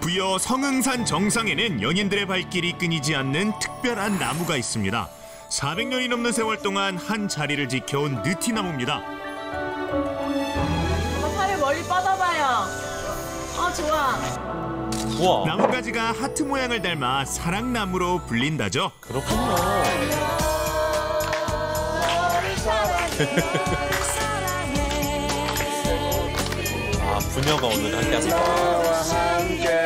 부여 성흥산 정상에는 연인들의 발길이 끊이지 않는 특별한 나무가 있습니다. 400년이 넘는 세월 동안 한 자리를 지켜온 느티나무입니다. 팔을 멀리 뻗어봐요. 좋아. 우와. 나뭇가지가 하트 모양을 닮아 사랑나무로 불린다죠. 그렇군요. 아, 부녀가 오늘 함께합니다.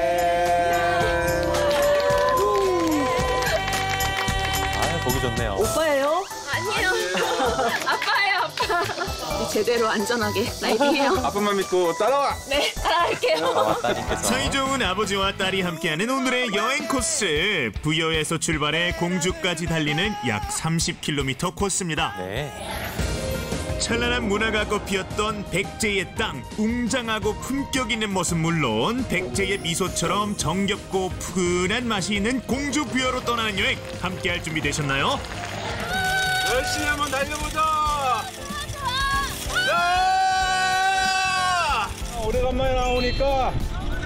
보기 좋네요. 오빠예요? 아니요. 아빠예요, 아빠. 제대로 안전하게 라이딩해요. 아빠만 믿고 따라와. 네, 따라갈게요. 따님께서. 사이좋은 아버지와 딸이 함께하는 오늘의 여행 코스. 부여에서 출발해 공주까지 달리는 약 30km 코스입니다. 네. 찬란한 문화가 꽃피었던 백제의 땅, 웅장하고 품격 있는 모습 물론 백제의 미소처럼 정겹고 푸근한 맛이 있는 공주 부여로 떠나는 여행 함께할 준비 되셨나요? 열심히 한번 달려보자. 오래간만에 나오니까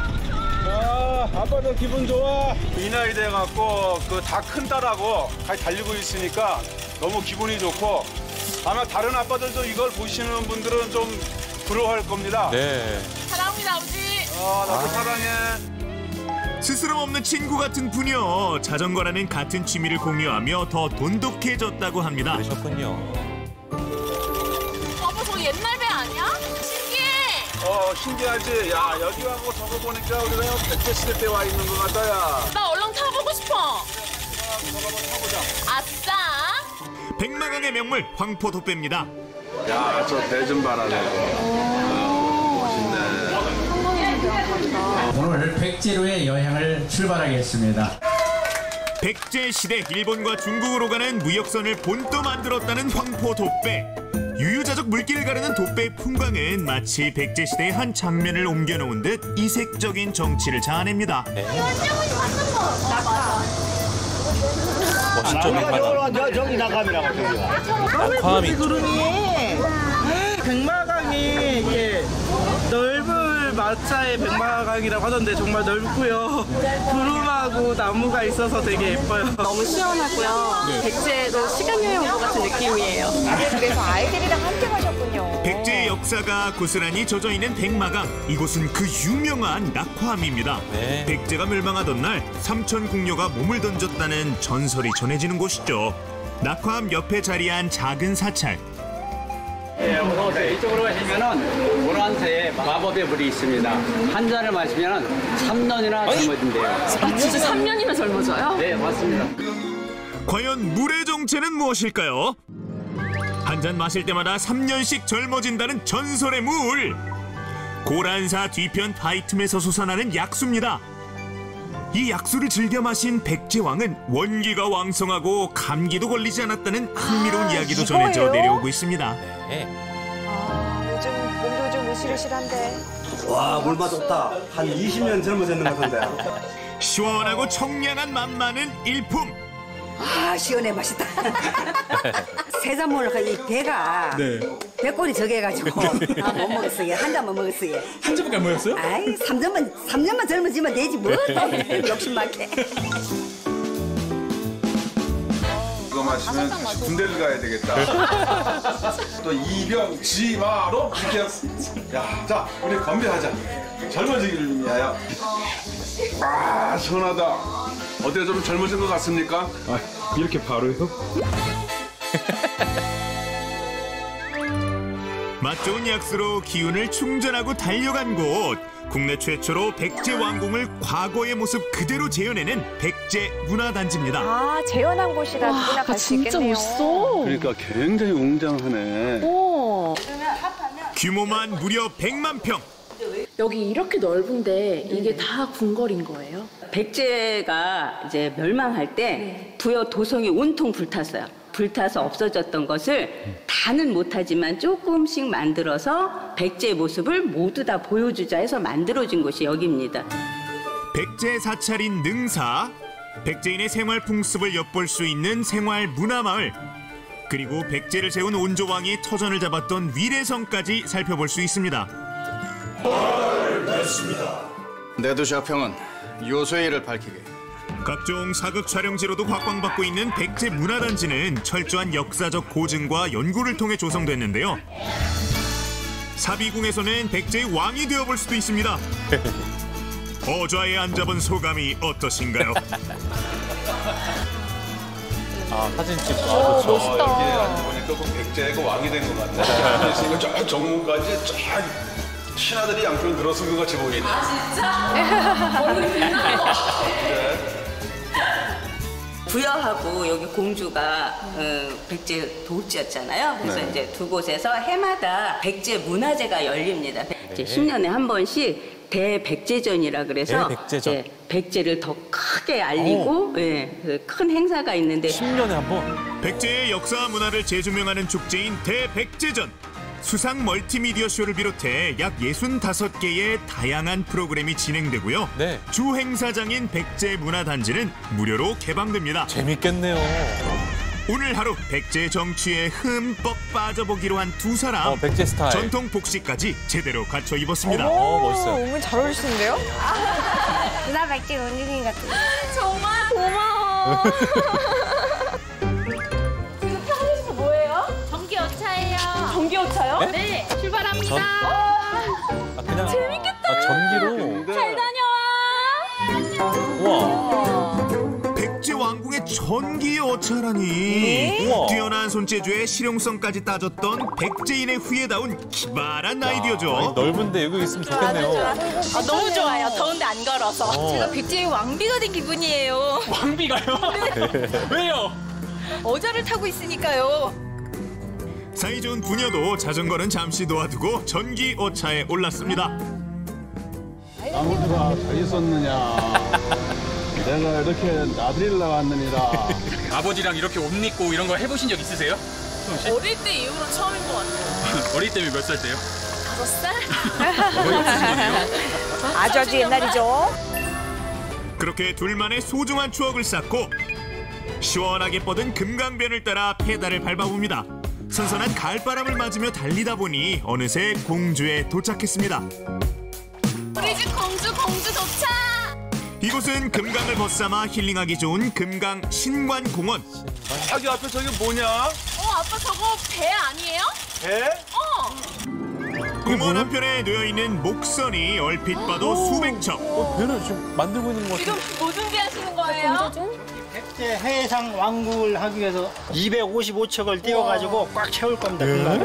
아빠도 기분 좋아. 이 나이 돼갖고 그 다 큰 딸하고 같이 달리고 있으니까 너무 기분이 좋고 아마 다른 아빠들도 이걸 보시는 분들은 좀 부러워할 겁니다. 네. 사랑합니다, 아버지. 나도 사랑해. 스스럼 없는 친구 같은 부녀. 자전거라는 같은 취미를 공유하며 더 돈독해졌다고 합니다. 그러셨군요. 아빠 저 옛날 배 아니야? 신기해. 신기하지? 야, 여기 와고 저거 보니까 우리가 백제시대 때 와 있는 것 같다, 야. 나 얼른 타보고 싶어. 저거 한번 타보자. 아싸. 백마강의 명물 황포도배입니다. 야, 저 배 좀 봐라, 멋있네. 오늘 백제로의 여행을 출발하겠습니다. 백제 시대 일본과 중국으로 가는 무역선을 본떠 만들었다는 황포도배. 유유자적 물길을 가르는 도배의 풍광은 마치 백제 시대의 한 장면을 옮겨놓은 듯 이색적인 정치를 자아냅니다. 멋있죠, 백마강. 저기 나감이라고 저기가. 낙화암이 있죠. 구름이 백마강이 이게 넓은 마차의 백마강이라고 하던데 정말 넓고요. 구름하고 나무가 있어서 되게 예뻐요. 너무 시원하고요. 백제도 시간여행 온 것 같은 느낌이에요. 그래서 아이들이랑 함께 가셨군요. 백제의 역사가 고스란히 젖어있는 백마강. 이곳은 그 유명한 낙화암입니다. 네. 백제가 멸망하던 날 삼천 궁녀가 몸을 던졌다는 전설이 전해지는 곳이죠. 낙화암 옆에 자리한 작은 사찰. 예, 오세요. 이쪽으로 가시면은 보란사에 마법의 물이 있습니다. 한 잔을 마시면은 3년이나 젊어진대요. 아, 진짜 3년이나 젊어져요? 네, 맞습니다. 과연 물의 정체는 무엇일까요? 한 잔 마실 때마다 3년씩 젊어진다는 전설의 물. 고란사 뒤편 바위틈에서 솟아나는 약수입니다. 이 약수를 즐겨 마신 백제왕은 원기가 왕성하고 감기도 걸리지 않았다는 흥미로운 이야기도 전해져 이거예요? 내려오고 있습니다. 네. 요즘 몸도 좀 으실으실한데. 와, 물맛 좋다. 한 20년 젊어졌는 것 같은데. 시원하고 청량한 맛만은 일품. 시원해 맛있다. 세잔물을 이 배가 배꼽이 저게가지고 못 먹었어요. 한 잔만 먹었어요. 한 잔밖에 안 먹었어요? 아이 3년만 젊어지면 되지 뭐 욕심 많게. 이거 마시면 군대를 가야 되겠다. 또 이병지마로 이렇게 야, 자, 우리 건배하자. 젊어지기를 위하여. 시원하다. 어때, 좀 젊어진 것 같습니까? 이렇게 바로요? 맛 좋은 약수로 기운을 충전하고 달려간 곳. 국내 최초로 백제 왕궁을 과거의 모습 그대로 재현해낸 백제 문화단지입니다. 재현한 곳이라 누구나 갈 수 있겠네요. 진짜 멋있어. 그러니까 굉장히 웅장하네. 오. 규모만 무려 100만 평. 여기 이렇게 넓은데 이게 다 궁궐인 거예요? 백제가 이제 멸망할 때 부여 도성이 온통 불탔어요. 불타서 없어졌던 것을 다는 못하지만 조금씩 만들어서 백제의 모습을 모두 다 보여주자 해서 만들어진 곳이 여기입니다. 백제 사찰인 능사, 백제인의 생활 풍습을 엿볼 수 있는 생활 문화마을, 그리고 백제를 세운 온조왕이 터전을 잡았던 위례성까지 살펴볼 수 있습니다. 내두샤평은 요소의 일을 밝히게. 각종 사극 촬영지로도 각광받고 있는 백제 문화단지는 철저한 역사적 고증과 연구를 통해 조성됐는데요. 사비궁에서는 백제의 왕이 되어볼 수도 있습니다. 어좌에 앉아본 소감이 어떠신가요? 아, 사진 찍고. 오, 좋죠. 멋있다. 이렇게 앉아보니까 그 백제가 왕이 된 것 같네. 있으니까 저 정문까지 쫙 신하들이 양쪽에 늘어선 것 같이 보이네. 부여하고 여기 공주가 백제 도읍지였잖아요. 그래서 네. 이제 두 곳에서 해마다 백제 문화제가 열립니다. 이제 10년에 한 번씩 대백제전이라 그래서 대백제전. 예, 백제를 더 크게 알리고 예, 그큰 행사가 있는데 10년에 한 번. 백제의 역사와 문화를 재조명하는 축제인 대백제전. 수상 멀티미디어 쇼를 비롯해 약 65개의 다양한 프로그램이 진행되고요. 네. 주 행사장인 백제 문화단지는 무료로 개방됩니다. 재밌겠네요. 오늘 하루 백제 정취에 흠뻑 빠져보기로 한 두 사람. 백제 스타일. 전통 복식까지 제대로 갖춰 입었습니다. 멋있어요. 오늘 잘 어울리시는데요? 누나 백제 원숭이 같은. 정말 고마워. 지금 편의점 뭐예요? 전기오차예요. 전기오차요? 네, 출발합니다. 그냥. 재밌겠다. 아, 전기로. 잘 다녀와. 우와. 백제 왕궁의 전기 여차라니. 우와. 뛰어난 손재주에 실용성까지 따졌던 백제인의 후예 다운 기발한 아이디어죠. 아니, 넓은데 여기 있으면 좋겠네요. 아, 너무 좋아요. 더운데 안 걸어서. 제가 백제의 왕비가 된 기분이에요. 왕비가요? 왜요? 어자를 타고 있으니까요. 사이좋은 부녀도 자전거는 잠시 놓아두고 전기 오차에 올랐습니다. 아무도가 잘 있었느냐. 내가 이렇게 나들이를 나왔느니라. 아버지랑 이렇게 옷 입고 이런 거 해보신 적 있으세요? 어릴 때 이후로 처음인 것 같아요. 어릴 때면 몇 살 때요? 5살? 거의 없으신 거네요? 아주 옛날이죠. 그렇게 둘만의 소중한 추억을 쌓고 시원하게 뻗은 금강변을 따라 페달을 밟아봅니다. 선선한 가을바람을 맞으며 달리다 보니 어느새 공주에 도착했습니다. 우리 집 공주 도착! 이곳은 금강을 벗삼아 힐링하기 좋은 금강 신관공원. 자기 앞에 저게 뭐냐? 아빠 저거 배 아니에요? 배? 공원 한편에 놓여있는 목선이 얼핏 봐도 수백 척. 배를 지금 만들고 있는 것 같아요. 뭐 준비하시는 거예요? 백제 해상 왕국을 하기 위해서 255척을 띄워가지고 꽉 채울 겁니다.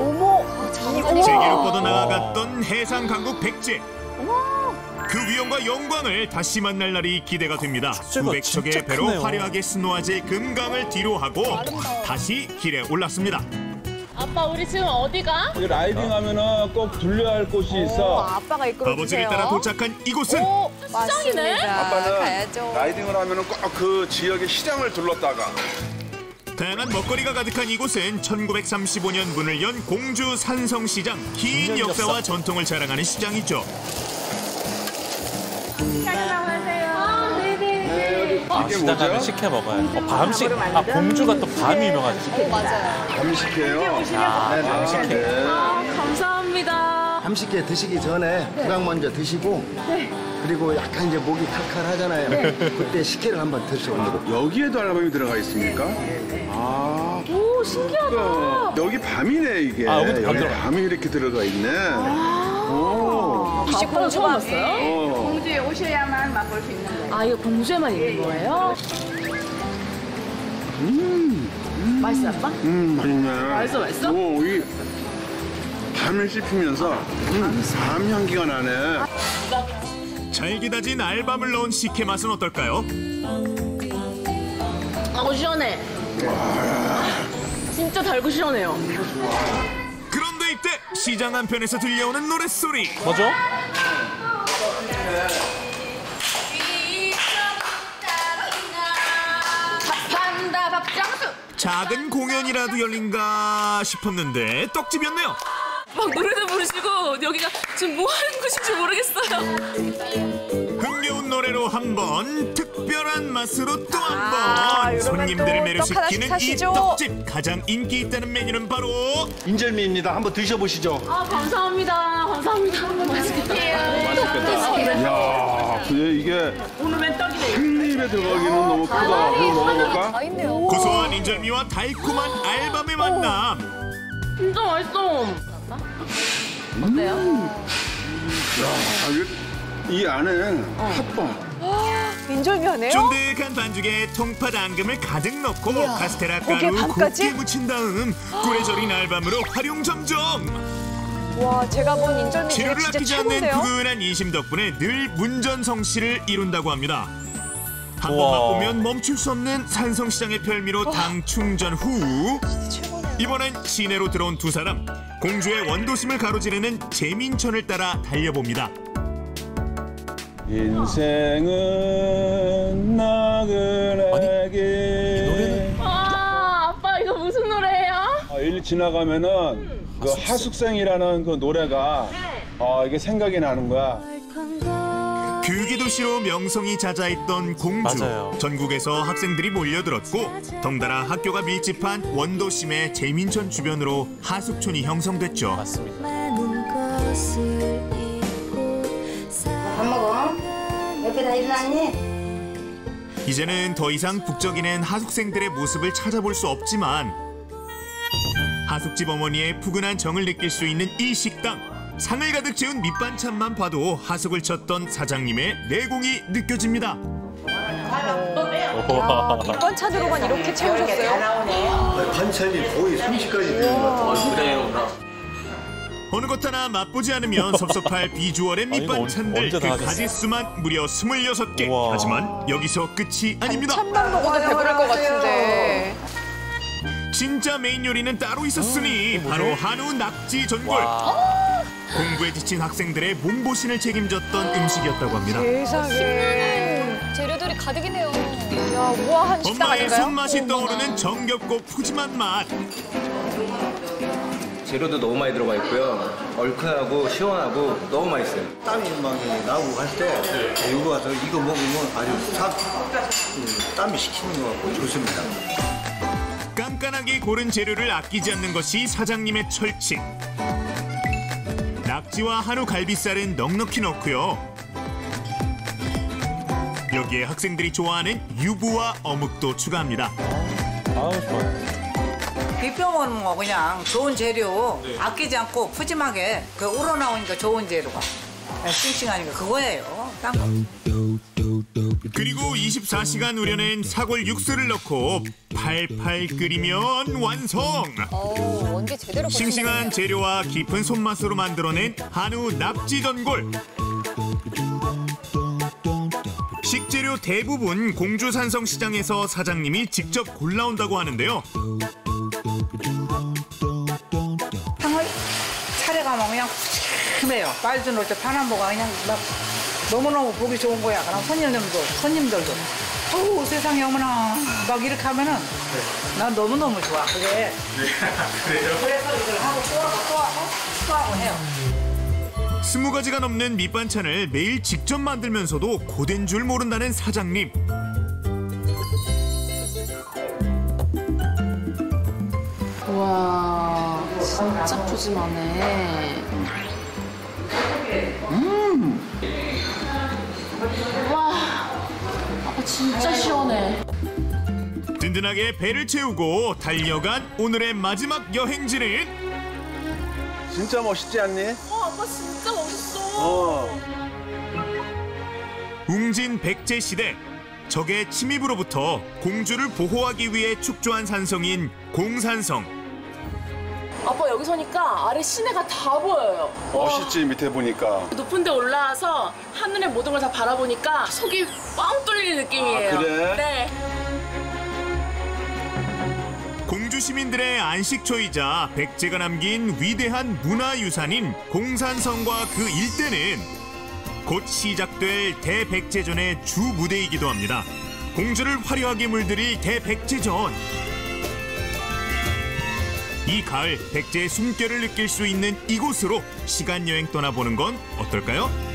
세계로 뻗어나가갔던 해상 강국 백제. 그 위엄과 영광을 다시 만날 날이 기대가 됩니다. 수백 척의 배로 크네요. 화려하게 스노아질 금강을 뒤로하고 다시 길에 올랐습니다. 아빠 우리 지금 어디가? 여기 라이딩하면은 꼭 들려야 할 곳이 있어. 아빠가 이끌어주세요. 아버지를 따라 도착한 이곳은 맞습니다. 아빠는 가야죠. 라이딩을 하면은 꼭 그 지역의 시장을 둘렀다가. 다양한 먹거리가 가득한 이곳은 1935년 문을 연 공주 산성시장. 긴 역사와 전통을 자랑하는 시장이죠. 아, 시장 가면 식혜 먹어요. 밤식. 아, 공주가 또 밤이 유명하지. 맞아요. 밤식혜요? 아, 밤식혜. 감사합니다. 밤식혜 드시기 전에 구강 먼저 드시고 그리고 약간 이제 목이 칼칼하잖아요. 그때 식혜를 한번 드셔보세요. 여기에도 알밤이 들어가 있습니까? 아. 오 신기하다. 여기 밤이네 이게. 아, 여기도 밤 여기 들어가. 밤이 이렇게 들어가 있네. 혹시 공주 처음 봤어요? 공주에 오셔야만 맛볼 수 있는 거예요. 아 이거 공주에만 있는 거예요? 맛있어 아빠? 맛있네. 맛있어? 오, 이 밤을 씹히면서 밤 향기가 나네. 잘 기다진 알밤을 넣은 식혜 맛은 어떨까요? 아우 시원해. 진짜 달고 시원해요. 그런데 이때 시장 한편에서 들려오는 노랫소리. 뭐죠? 밥한다 밥장수. 작은 공연이라도 열린가 싶었는데 떡집이었네요. 막 노래도 부르시고 여기가 지금 뭐 하는 곳인지 모르겠어요. 흥겨운 노래로 한 번, 특별한 맛으로 또 한 번. 이러면 손님들을 또 매료시키는 떡 하나씩 이 사시죠. 떡집. 가장 인기 있다는 메뉴는 바로 인절미입니다. 한번 드셔보시죠. 아 감사합니다. 감사합니다. 맛있겠다. 이야, 그래 이게 오늘 웬 떡이래? 한 입에 들어가기는 너무 크다. 한번 먹어볼까? 고소한 인절미와 달콤한 알밤의 만남. 진짜 맛있어. 어때요? 이 안에 팥밥. 인절미 하네요? 쫀득한 반죽에 통파 당금을 가득 넣고 카스테라 거기에 가루 밤까지? 곱게 묻힌 다음 꿀에 절인 알밤으로 활용 점정. 와, 제가 본 인절미 중에 재료를 진짜 아끼지 않는 최고인데요? 푸근한 인심 덕분에 늘 문전성시를 이룬다고 합니다. 한 번 우와. 맛보면 멈출 수 없는 산성시장의 별미로 당 충전 후 이번엔 시내로 들어온 두 사람, 공주의 원도심을 가로지르는 재민천을 따라 달려봅니다. 인생은 나그네게. 아, 아빠 이거 무슨 노래예요? 일 지나가면은 그 하숙생이라는 그 노래가 이게 생각이 나는 거야. 규기도시로 명성이 자자했던 공주. 맞아요. 전국에서 학생들이 몰려들었고 덩달아 학교가 밀집한 원도심의 재민천 주변으로 하숙촌이 형성됐죠. 맞습니다. 밥 먹어? 옆에 다 일어났니? 이제는 더 이상 북적이는 하숙생들의 모습을 찾아볼 수 없지만 하숙집 어머니의 푸근한 정을 느낄 수 있는 이 식당. 상을 가득 채운 밑반찬만 봐도 하숙을 쳤던 사장님의 내공이 느껴집니다. 야, 밑반찬으로만 이렇게 채우셨어요? 반찬이 거의 30가지 되는 것 같아요. 어느 것 하나 맛보지 않으면 섭섭할 비주얼의 아니, 이거 밑반찬들. 언제 다 그 하겠어요? 가짓수만 무려 26개. 우와. 하지만 여기서 끝이 아닙니다. 반찬만 먹어도 배부를 것 같은데. 진짜 메인 요리는 따로 있었으니 바로 한우 낙지 전골. 공부에 지친 학생들의 몸보신을 책임졌던 음식이었다고 합니다. 세상에. 재료들이 가득이네요. 야, 우아한 식당 엄마의 아닌가요? 손맛이 떠오르는 정겹고 푸짐한 맛. 재료도 너무 많이 들어가 있고요. 얼큰하고 시원하고 너무 맛있어요. 땀이 막 나고 할 때 여기 와서 이거 먹으면 아주 땀이 식히는 것 같고 좋습니다. 깐깐하게 고른 재료를 아끼지 않는 것이 사장님의 철칙. 낙지와 한우 갈비살은 넉넉히 넣고요. 여기에 학생들이 좋아하는 유부와 어묵도 추가합니다. 아우 좋아요. 비벼먹는 거 그냥 좋은 재료 아끼지 않고 푸짐하게 그 우러나오니까 좋은 재료가 싱싱하니까 그거예요. 딴 거. 그리고 24시간 우려낸 사골 육수를 넣고 팔팔 끓이면 완성! 원기 제대로 싱싱한 재료와 깊은 손맛으로 만들어낸 한우 낙지 전골. 식재료 대부분 공주 산성시장에서 사장님이 직접 골라온다고 하는데요. 상을 차려 가면 그냥 푸짐해요. 빨주 놀 때 파남보가 그냥 막 너무너무 보기 좋은 거야. 그럼 손님들도 어우 세상에 어머나 막 이렇게 하면은 난 너무너무 좋아. 그래. 그래요? 그래서 이걸 하고 또 하고 해요. 20가지가 넘는 밑반찬을 매일 직접 만들면서도 고된 줄 모른다는 사장님. 와, 진짜 푸짐하네. 와, 아빠 진짜 시원해. 든든하게 배를 채우고 달려간 오늘의 마지막 여행지는 진짜 멋있지 않니? 아빠 진짜 멋있어. 웅진 백제 시대. 적의 침입으로부터 공주를 보호하기 위해 축조한 산성인 공산성. 아빠 여기 서니까 아래 시내가 다 보여요. 멋있지 밑에 보니까. 높은 데 올라와서 하늘의 모든 걸 다 바라보니까 속이 뻥 뚫리는 느낌이에요. 아, 그래? 네. 공주 시민들의 안식처이자 백제가 남긴 위대한 문화유산인 공산성과 그 일대는 곧 시작될 대백제전의 주 무대이기도 합니다. 공주를 화려하게 물들일 대백제전. 이 가을 백제의 숨결을 느낄 수 있는 이곳으로 시간여행 떠나보는 건 어떨까요?